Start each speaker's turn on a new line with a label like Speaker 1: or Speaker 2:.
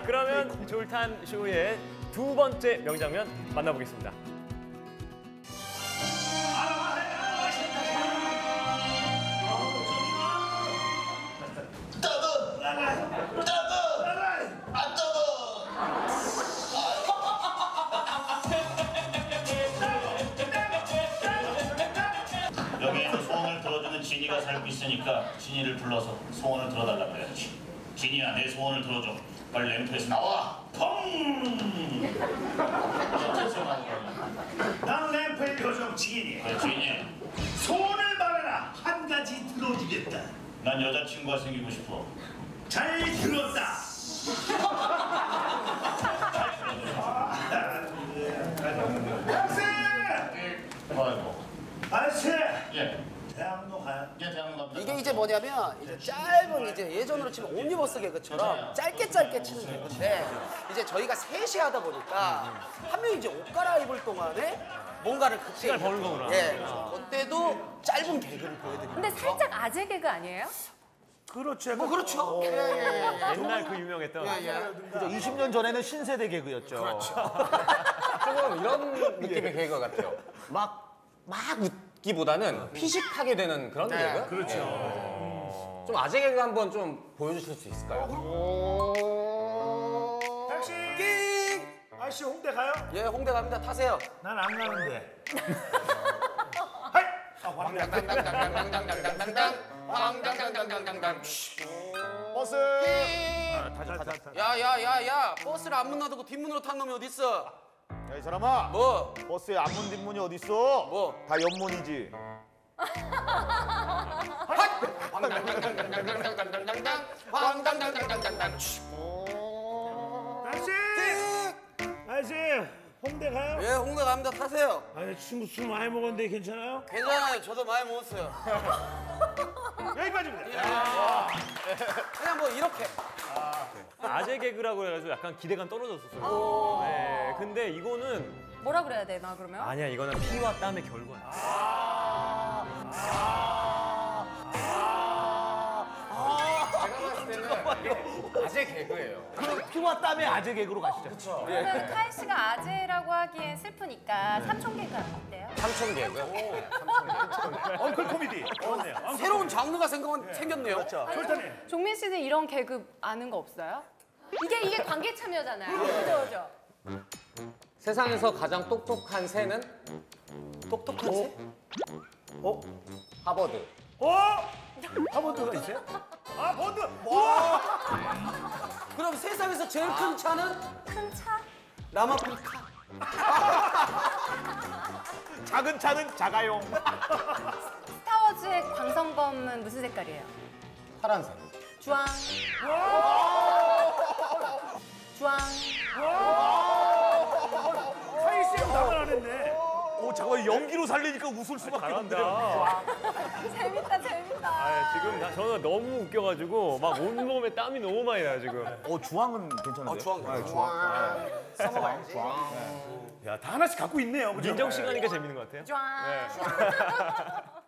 Speaker 1: 그러면 졸탄 쇼의 두 번째 명장면 만나보겠습니다.
Speaker 2: 여기에는 소원을 들어주는 지니가 살고 있으니까 지니를 불러서 소원을 들어달라 그래야지. 지니야, 내 소원을 들어줘. 빨리 램프에서 나와. 펑!
Speaker 3: 난 램프의 표정 지인이야.
Speaker 2: 그래, 지니.
Speaker 3: 소원을 말해라. 한 가지 들어주겠다.
Speaker 2: 난 여자친구가 생기고 싶어.
Speaker 3: 잘 들었다. 아저씨!
Speaker 2: 아이고.
Speaker 3: 아저씨!
Speaker 2: 예.
Speaker 3: 대학로 가요.
Speaker 2: 예, 대학로 갑니다.
Speaker 4: 이게 이제 뭐냐면 이제 짧은 이제 예전으로 치면 옴니버스 개그처럼 짧게 치는 개그인데 이제 저희가 셋이 하다 보니까 한 명이 이제 옷 갈아입을 동안에 뭔가를 그때
Speaker 1: 시간을 버는 거구나.
Speaker 4: 예, 그때도 짧은 개그를 보여드립니다.
Speaker 5: 근데 살짝 아재 개그 아니에요?
Speaker 3: 그렇죠.
Speaker 4: 뭐 그렇죠.
Speaker 1: 옛날 그 유명했던.
Speaker 6: 그죠? 20년 전에는 신세대 개그였죠.
Speaker 4: 그렇죠.
Speaker 7: 조금 이런 느낌의 개그 같아요. 막 웃기보다는 피식하게 되는 그런 개그?
Speaker 3: 그렇죠.
Speaker 7: 좀 아재 개그 한번 좀 보여주실 수 있을까요?
Speaker 3: 택시! 아저씨 홍대 가요?
Speaker 4: 예, 홍대 갑니다. 타세요.
Speaker 3: 난 안 가는데. 하이!
Speaker 6: 버스.
Speaker 4: 야야야야, 버스를 앞문 놔두고 뒷문으로 탄 놈이 어딨어?
Speaker 6: 야, 이 사람아.
Speaker 4: 뭐?
Speaker 6: 버스에 앞문 뒷문이 어딨어?
Speaker 4: 뭐?
Speaker 6: 다 옆문이지.
Speaker 3: 아저씨! 아저씨! 홍대 가요?
Speaker 4: 예, 홍대 갑니다. 타세요.
Speaker 3: 아니 친구 술 많이 먹었는데 괜찮아요?
Speaker 4: 괜찮아요. 저도 많이 먹었어요.
Speaker 3: 여기까지입니다.
Speaker 4: 그냥 뭐 이렇게.
Speaker 1: 아재 개그라고 해가지고 약간 기대감 떨어졌었어요. 네, 근데 이거는
Speaker 5: 뭐라 그래야 되나 그러면?
Speaker 1: 아니야, 이거는 피와 땀의 결과야.
Speaker 7: 제가 봤을 때는 이게 아재 개그예요.
Speaker 6: 그럼 피와 땀의 아재 개그로 가시죠.
Speaker 5: 그러면 카이 씨가 아재라고 하기엔 슬프니까 삼촌 개그 어때요?
Speaker 7: 삼촌 개그.
Speaker 3: 엉클 코미디. 좋네요.
Speaker 4: 새로운 장르가 생겼네요.
Speaker 3: 좋다네.
Speaker 5: 종민 씨는 이런 개그 아는 거 없어요? 이게 관계 참여잖아요. 그죠 그죠?
Speaker 7: 세상에서 가장 똑똑한 새는
Speaker 4: 똑똑한 새?
Speaker 7: 하버드.
Speaker 3: 하버드가 있어요? 아 버드.
Speaker 4: 그럼 세상에서 제일 큰 차는
Speaker 5: 큰 차?
Speaker 4: 라마프리카.
Speaker 6: 작은 차는 자가용.
Speaker 5: 스타워즈의 광선검은 무슨 색깔이에요?
Speaker 7: 파란색.
Speaker 5: 주황. 주황.
Speaker 3: 카이 씨는 답을 안 했네.
Speaker 6: 오, 잠깐 연기로 살리니까 웃을 수밖에 없네요.
Speaker 1: 잘한다.
Speaker 5: 재밌다 재밌다.
Speaker 1: 아, 지금 저는 너무 웃겨가지고 막 온몸에 땀이 너무 많이 나요 지금.
Speaker 6: 주황은 괜찮은데요?
Speaker 4: 주황.
Speaker 3: 야, 다 하나씩 갖고 있네요. 그죠?
Speaker 1: 민정 씨가 하니까 재밌는 것 같아요.
Speaker 5: 주황.
Speaker 1: 네.